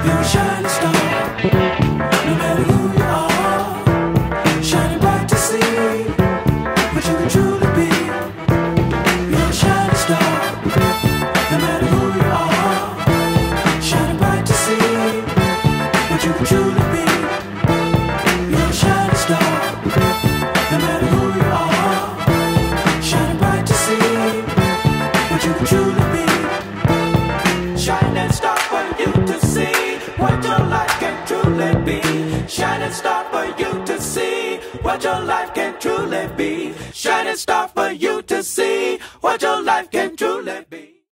You're a shining star, no matter who you are, shining bright to see what you can truly be. You're a shining star, no matter who you are, shining bright to see what you can truly be. You're a shining star, no matter who you are, shining bright to see what you can truly be. Shining star for you to see what your life can truly be. Shining star for you to see what your life can truly be. Shining star for you to see what your life